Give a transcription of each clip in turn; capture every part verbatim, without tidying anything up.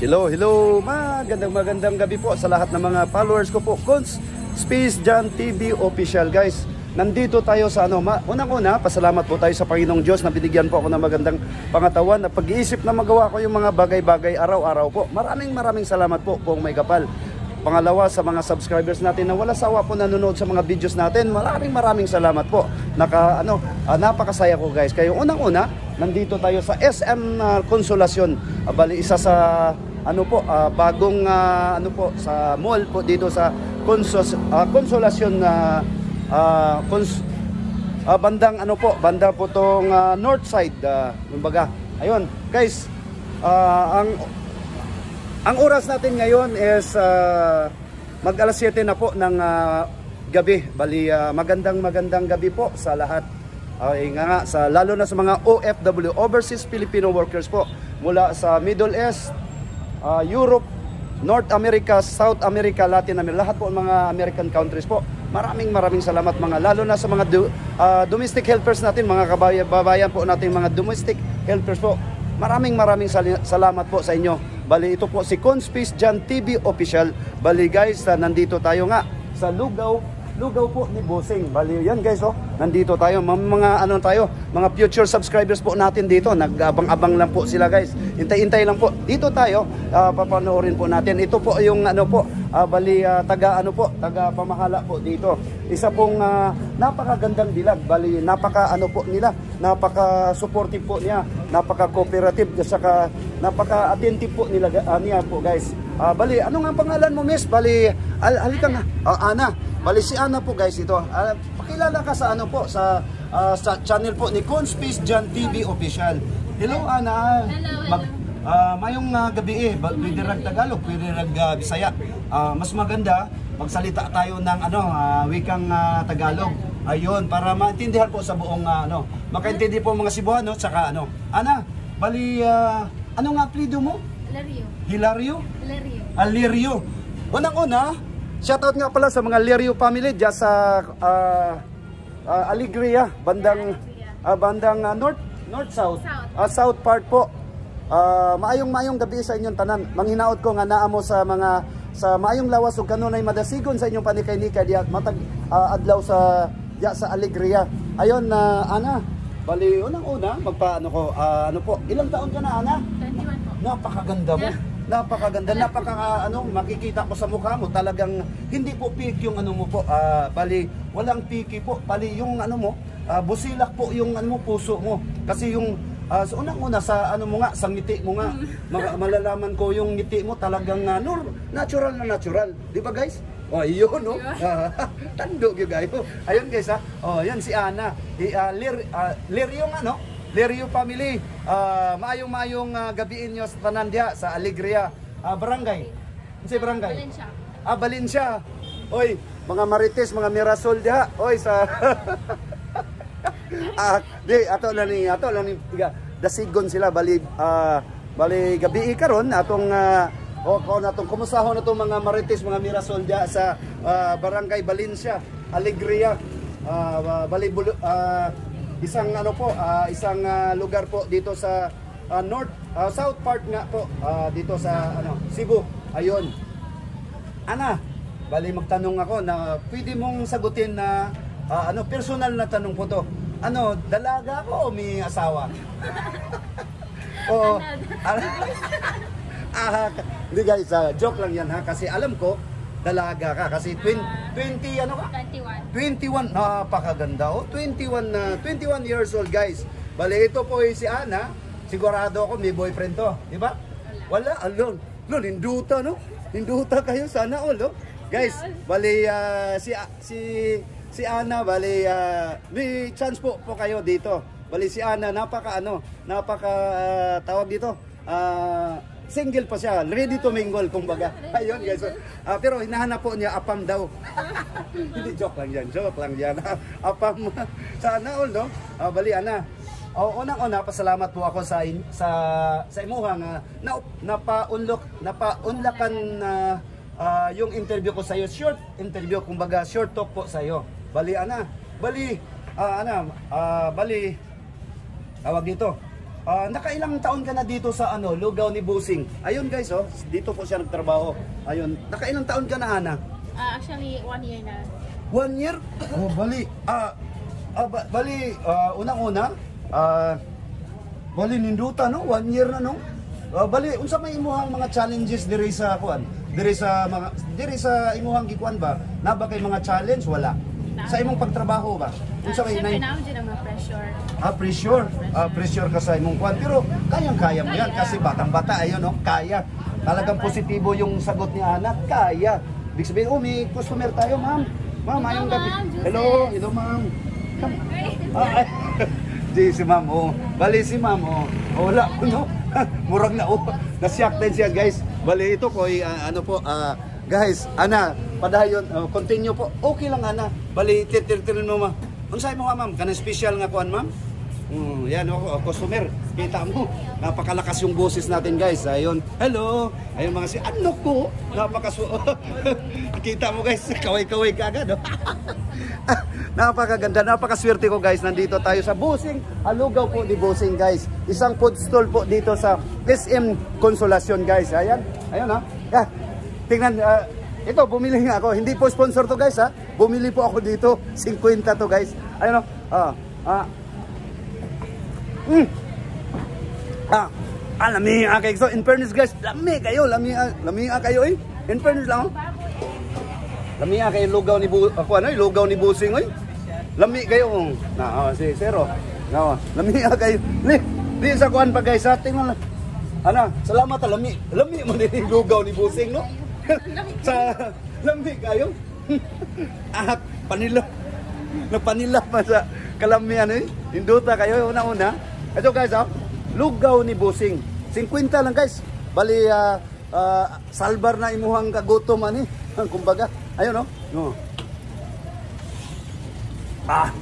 Hello, hello. Magandang magandang gabi po sa lahat ng mga followers ko po. Cons Space Jan T V Official, guys. Nandito tayo sa ano, unang-una, pasalamat po tayo sa Panginoong Diyos na binigyan po ako ng magandang pangatawan na pag-iisip na magawa ko yung mga bagay-bagay araw-araw po. Maraming maraming salamat po kung may kapal. Pangalawa, sa mga subscribers natin na wala sawa po nanonood sa mga videos natin, maraming maraming salamat po. Naka, ano, uh, napakasaya ko, guys. Kayo unang-una, nandito tayo sa S M uh, Consolacion. Uh, bali, isa sa ano po, uh, bagong uh, ano po sa mall po dito sa Consos, uh, Consolacion na uh, uh, cons, uh, bandang ano po, banda po tong uh, north side, uh, kumbaga. Ayun, guys, uh, ang ang oras natin ngayon is uh, mag alas siyete na po ng uh, gabi. Bali, uh, magandang magandang gabi po sa lahat. Ay uh, nga nga, sa, lalo na sa mga O F W, Overseas Filipino Workers po, mula sa Middle East, Uh, Europe, North America, South America, Latin America, lahat po mga American countries po. Maraming maraming salamat mga, lalo na sa mga do, uh, domestic helpers natin, mga kababayan po natin, mga domestic helpers po. Maraming maraming sal salamat po sa inyo. Bali, ito po si Conspace Jan T V Official. Bali guys, uh, nandito tayo nga sa Lugaw, Lugaw po ni Bossing. Bali, yan guys, oh, nandito tayo, mga ano tayo, mga future subscribers po natin dito. Nag-abang-abang lang po sila, guys. Hintay-hintay lang po. Dito tayo, uh, papanoorin po natin. Ito po yung ano po, uh, bali uh, taga ano po, taga pamahala po dito. Isa pong uh, napakagandang dilag. Bali, napaka ano po nila, napaka-supportive po niya, napaka-cooperative, saka napaka-attentive po nila uh, niya po, guys. Uh, bali, ano nga pangalan mo, miss? Bali, al halika nga. Uh, Ana. Bali si Ana po, guys, ito. Uh, pakilala ka sa ano po, sa, uh, sa channel po ni Conspace Jan T V Official. Hello, Ana. Hello, Mag, uh, mayong uh, gabi eh, pwede rag Tagalog, pwede rag uh, Bisaya. Uh, mas maganda, magsalita tayo ng ano, uh, wikang uh, Tagalog. Ayun, para maintindihan po sa buong uh, ano, makaintindi po mga Cebuano, tsaka ano. Ana, bali, uh, ano nga apelyido mo? Hilario. Hilario? Hilario. Alirio. Unang-una, shoutout nga pala sa mga Lirio family dyan sa uh, uh, Alegria, bandang uh, bandang uh, north north south South. Uh, south part po. Uh, maayong maayong gabi sa inyong tanan. Manghinaot ko nga naa mo sa mga sa maayong lawas ug kanunay madasigon sa inyong panikay-nikay diya matag uh, adlaw sa diya sa Alegria. Ayon na uh, Ana, bali unang-una magpaano ko uh, ano po, ilang taon ka na, Ana? twenty-one po. Napakaganda mo. Napakaganda, napaka ano, makikita ko sa mukha mo, talagang hindi po piki yung ano mo po, uh, bali, walang piki po, bali yung ano mo, uh, busilak po yung ano mo, puso mo. Kasi yung, uh, so unang-una sa ano mo nga, sa ngiti mo nga, ma malalaman ko yung ngiti mo talagang uh, natural na natural. Di ba guys? Oh, yun, no? Tando yun, guys. Ayun guys, ha? Oh, yan si Ana. I, uh, lir, uh, lir yung ano, Lirio family, uh, maayong-maayong uh, gabiin nyo sa Tanandya, sa Alegria, uh, barangay. Ano si barangay? Valencia. Ah, Valencia. Oy, mga Marites, mga Mirasol diha. Oy, sa... ah, di, ato lang ni, ato lang ni, dasigon sila, bali, uh, bali gabi karon atong, uh, o, o, natong, kumustaho na itong mga Marites, mga Mirasol diha sa uh, barangay Valencia, Alegria, uh, bali, uh, isang ano po, uh, isang uh, lugar po dito sa uh, north, uh, south part nga po, uh, dito sa ano, Cebu. Ayun. Ana, bali magtanong ako na pwede mong sagutin na uh, ano, personal na tanong po to. Ano, dalaga ako o may asawa? O, ah, hindi guys, uh, joke lang yan ha, kasi alam ko dalaga ka kasi twenty ano ka? twenty-one. twenty-one, napakaganda oh. twenty-one na uh, twenty-one years old, guys. Bali ito po eh, si Ana, sigurado ako may boyfriend to, di ba? Wala, alon. Lo, ninduta no? Ninduta kayo sana all, oh. Guys, bali uh, si si si Ana, bali uh, may chance po po kayo dito. Bali si Ana, napaka ano, napaka uh, tawag dito. Ah, uh, single pa siya, ready to mingle kumbaga. Ayun guys. Uh, pero hinahanap po niya apam daw. Hindi, joke lang yan, joke lang yan. Apam sana all, no? Uh, bali Ana. O, unang-una, pasalamat po ako sa in, sa sa imuha nga na napaunlok, napaunlakan na uh, yung interview ko sa iyo, short interview kumbaga, short talk po sa iyo. Bali Ana, bali uh, Ana, uh, bali tawag dito. Ah, nakailang taon ka na dito sa ano, lugaw ni Busing? Ayun guys, oh, dito po siya nagtrabaho. Ayun, nakailang taon ka na, Ana? Ah, actually, one year na. One year? Oh, bali. Ah, ah ba- bali, ah, unang-una, ah, bali ninduta, no? One year na, no? Ah, bali, unsa may imuhang mga challenges diri sa kuan? Diri sa mga diri sa imuhang gikuan ba? Na ba kay mga challenge wala? Sa imong pagtrabaho ba? Unsa Ah, may Siyempre nay- na dyan ang mga pressure. Ah, pressure. Ah, pressure ka sa imong kuan. Pero kayang-kaya mo yan Kaya. kasi batang-bata ayun, no? Kaya. Talagang positibo yung sagot ni Ana. Kaya. Big sabihin, oh, may customer tayo, ma'am. Ma'am, ayong gabi. ma'am. Joseph. Hello, hello, ma'am. Ah, ay. Di si ma'am, oh. Bali si ma'am, oh. Oh, wala ko, no? Murag na, oh. Nasyak din siya, guys. Bali, ito po, eh, ah, ano po, ah, guys, Ana, padayon, uh, continue po. Okay lang, Ana. Bali, titir-tirin mo, ma'am. Unsay mo ka, ma'am? Kanang special nga kuan, ma'am? Mm, yan, oh, customer. Kita mo, napakalakas yung boses natin, guys. Ayun, hello. Ayun mga si, ano ko? Napakasu... Kita mo, guys, kaway-kaway ka agad, oh. Napakaganda, napakaswerte ko, guys. Nandito tayo sa Busing, Alugaw po ni Busing, guys. Isang food stall po dito sa S M Consolacion, guys. Ayan, ayun, ha. Yeah. Tingnan, ah, ito, bumili nga ako. Hindi po sponsor to, guys, ha. Bumili po ako dito. fifty to, guys. Ayun, oh. Ah, ah. Mm. Ah, ah, lami kayo. So, in fairness, guys, lami kayo. Lami, lami kayo, eh. In fairness lang, oh. Lami kayo lugaw ni Bu... Ako, ano, lugaw ni Busing, eh. Lami kayo, oh. Na, oh, si Zero. Na, oh. Lami kayo. Li, li sa kuhan pa, guys, ha. Tingnan lang. Ano, salamat, ha. Lami. Lami mo din yung lugaw ni Busing, no? Sa lami kayo. Ah, panila. Napanila pa sa kalamian, eh. Induta kayo, una-una. Ito, guys, ha. Lugaw ni Busing. fifty lang, guys. Bali, ah, uh, salbar na imuhang kagutom, ani. Kumbaga. Ayun, no? No. Ah.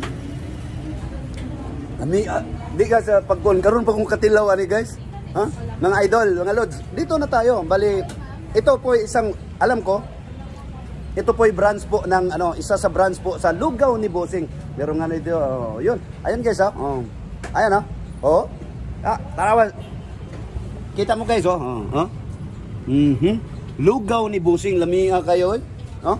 Ami, ah, di ka sa pagkon. Karoon pa kong katilaw, ani, guys. Ha? Mga idol, mga lods. Dito na tayo. Bali, ito po isang, alam ko, ito po ay branch po ng, ano, isa sa branch po sa Lugaw ni Busing. Meron nga na ito, oh, yun. Ayun, guys, ha? Oh. Ayan, ha? Oh. Ah, tarawan. Kita mo, guys, oh. Oh, huh? Mm-hmm. Lugaw ni Busing. Lamia kayo, eh. Oh.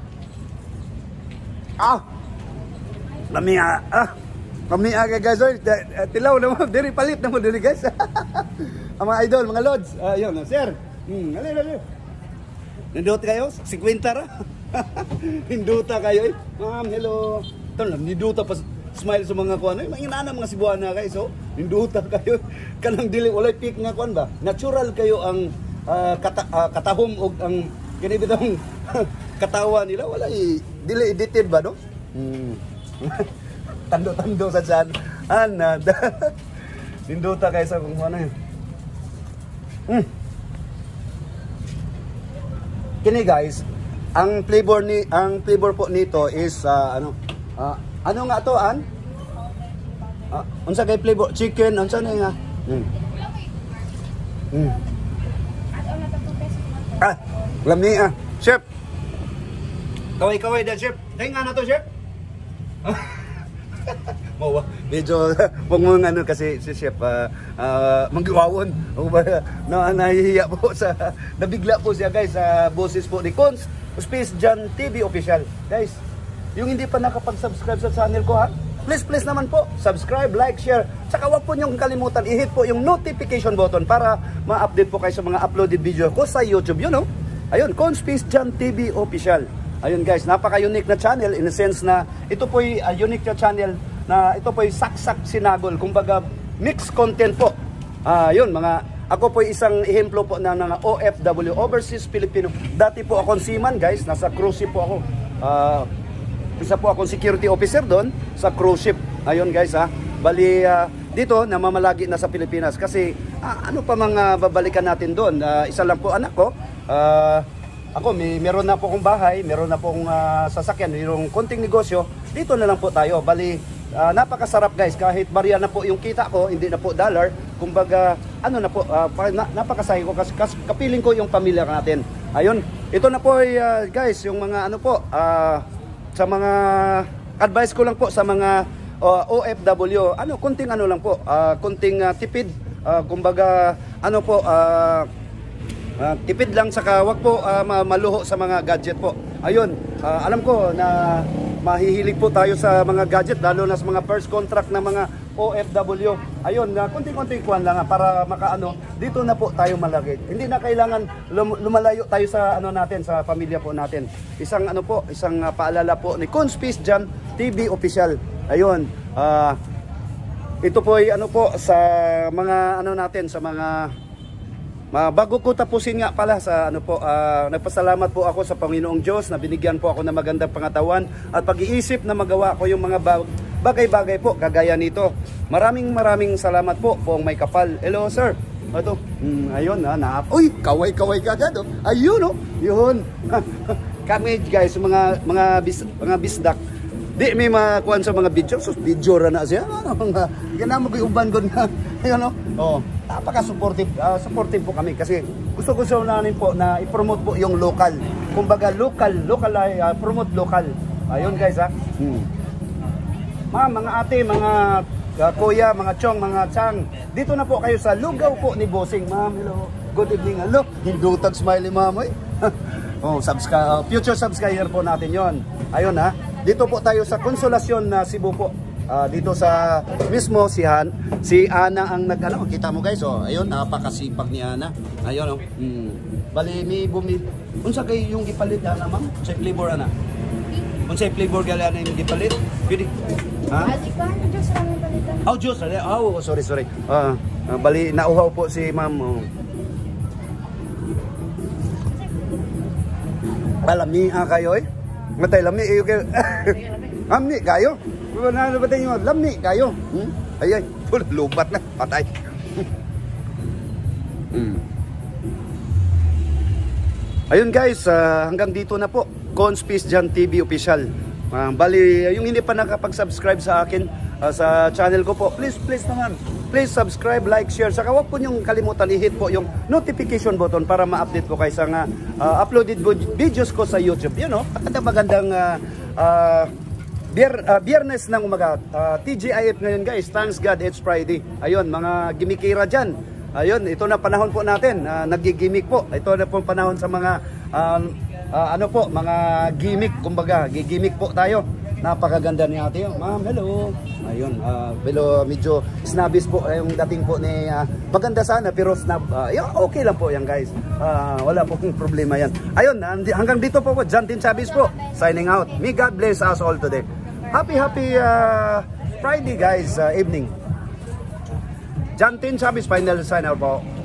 Ah. Lamia. Ah. Lamia kayo, guys, oh. Tilaw na mo. Diri palit na mo, diri, guys. Ang mga idol, mga lods. Ayun, uh, sir. Hmm, alin, alin. Nindot kayo? fifty ra? Ninduta kayo, eh. Ma'am, hello. Ito lang, ninduta pa. Smile sa mga kuan. Ay, manginana mga Cebuana guys, so. Ninduta kayo. Kanang dili walay pick nga kuan ba? Natural kayo ang uh, kata, uh, katahom og ang kinibitang katawa nila wala dili edited ba, no? Hmm. Tando-tando sa dyan. Ana. Ninduta kayo sa kung ano yun. Hmm. Kini guys, ang flavor ni ang flavor po nito is uh, ano? Uh, ano nga to, an? Ah, unsa kay flavor? Chicken, unsa na nga? Hmm. Hmm. Ah, lami ah. Chef. Kaway-kaway da, chef. Tay nga na to, chef. Mawa, medyo wag mo ano kasi si chef uh, uh, manggiwawon o ba na nahihiya po sa nabigla po siya guys sa boses po ni Cons Space John T V official. Guys, yung hindi pa nakapag-subscribe sa channel ko ha, please please naman po subscribe, like, share, saka wag po niyong kalimutan i-hit po yung notification button para ma-update po kayo sa mga uploaded video ko sa YouTube, you know. Ayun, Cons Space John T V official. Ayun guys, napaka-unique na channel in a sense na ito po ay uh, unique na channel na ito po ay saksak sinagol, kumbaga mixed content po. Ah, uh, yun mga ako po ay isang ehemplo po na ng O F W, Overseas Filipino. Dati po akong seaman guys, nasa cruise ship po ako. Ah, uh, isa po akong security officer doon sa cruise ship. Ayun guys ha. Bali uh, dito namamalagi na sa Pilipinas kasi uh, ano pa mga babalikan natin doon. Uh, isa lang po anak ko. Ah, uh, Ako, may meron na po akong bahay, meron na po akong uh, sasakyan, mayroong konting negosyo. Dito na lang po tayo. Bali, uh, napakasarap guys. Kahit barya na po yung kita ko, hindi na po dollar. Kumbaga, ano na po, uh, na, napakasaya ko kasi, kasi kapiling ko yung pamilya natin. Ayun, ito na po uh, guys, yung mga ano po, uh, sa mga advice ko lang po sa mga uh, O F W. Ano, kunting ano lang po, uh, kunting uh, tipid, uh, kumbaga ano po, uh, uh, tipid lang saka wag po uh, maluho sa mga gadget po. Ayun, uh, alam ko na mahihilig po tayo sa mga gadget, lalo na sa mga first contract ng mga O F W. Ayun, na konting-konting kuwan lang para makaano, dito na po tayo malagay. Hindi na kailangan lum lumalayo tayo sa ano natin, sa pamilya po natin. Isang ano po, isang uh, paalala po ni Conspeace Jan T V Official. Ayun, uh, ito po ay ano po sa mga ano natin, sa mga Ma, bago ko tapusin nga pala sa ano po, uh, nagpasalamat po ako sa Panginoong Diyos na binigyan po ako ng magandang pangatawan at pag-iisip na magawa ko yung mga bagay-bagay po kagaya nito. Maraming maraming salamat po po may kapal. Hello sir. Ito. Mm, ayun ha, na. Uy, kaway-kaway ka agad oh. Ayun oh. Yun. Kami guys, mga mga bis, mga bisdak. Di may makuan sa mga video, so video ra na siya. Ano nga, kana mo koy uban gud na. Ayun oh. Oh, napaka-supportive, uh, supportive po kami kasi gusto-gusto namin po na i-promote po yung local. Kumbaga local, local uh, promote local. Ayun guys ha. Hmm. Ma'am, mga ate, mga uh, kuya, mga chong, mga chang, dito na po kayo sa lugaw po ni Bossing. Ma'am, hello. Good evening. Hello. Hindutag smiley ma'am eh. Oh, subscribe, uh, future subscriber po natin 'yon. Ayun ha. Dito po tayo sa Consolacion na Cebu po. Uh, dito sa mismo si Han, si Ana ang nag-ano, kita mo guys, oh. Ayun, napakasipag ni Ana. Ayun oh. Hmm. Bali mi bumi. Unsa kay yung gipalit Ana, ma'am? Sa flavor Ana. Unsa flavor gali Ana yung gipalit? Pwede. Ha? Oh, juice. Oh, sorry, sorry. Ah, uh, bali nauhaw po si ma'am. Oh. Lami ah, kayo eh. Matay lami eh kayo. Lami kayo. Wala na ba tayo? Lami kayo. Hmm? Ay ay, lubat na, patay. Hmm. Ayun guys, uh, hanggang dito na po. Conspeace Jan T V Official. Uh, bali, yung hindi pa nakapag-subscribe sa akin uh, sa channel ko po, please, please naman. Please subscribe, like, share. Saka huwag po niyong kalimutan i-hit po yung notification button para ma-update po kayo sa nga, uh, uploaded videos ko sa YouTube. You know, magandang magandang uh, uh, bier, uh, biyernes ng umaga. Uh, T G I F ngayon guys. Thanks God, it's Friday. Ayun, mga gimikira dyan. Ayun, ito na panahon po natin. Uh, nagigimik po. Ito na po panahon sa mga, uh, uh, ano po, mga gimmick. Kumbaga, gigimik po tayo. Napakaganda ni ate. Ma'am, hello. Ayun, uh, pero medyo snobbish po yung dating po ni uh, maganda sana pero snob. Uh, yeah, okay lang po yan guys. Uh, wala po kong problema yan. Ayun, hanggang dito po po. Jantin Chavez po. Signing out. May God bless us all today. Happy, happy uh, Friday guys, uh, evening. Jantin Chavez, final sign out po.